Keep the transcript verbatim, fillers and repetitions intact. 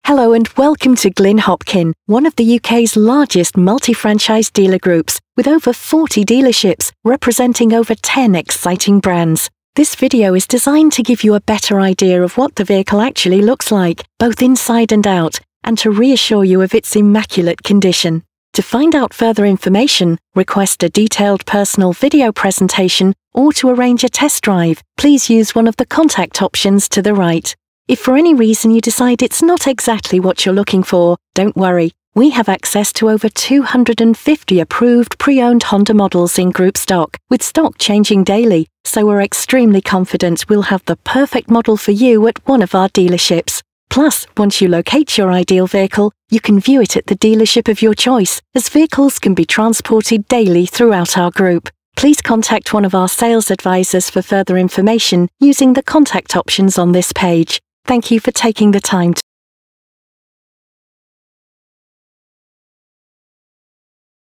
Hello and welcome to Glyn Hopkin, one of the U K's largest multi-franchise dealer groups, with over forty dealerships representing over ten exciting brands. This video is designed to give you a better idea of what the vehicle actually looks like, both inside and out, and to reassure you of its immaculate condition. To find out further information, request a detailed personal video presentation, or to arrange a test drive, please use one of the contact options to the right. If for any reason you decide it's not exactly what you're looking for, don't worry. We have access to over two hundred fifty approved pre-owned Honda models in group stock, with stock changing daily, so we're extremely confident we'll have the perfect model for you at one of our dealerships. Plus, once you locate your ideal vehicle, you can view it at the dealership of your choice, as vehicles can be transported daily throughout our group. Please contact one of our sales advisors for further information using the contact options on this page. Thank you for taking the time to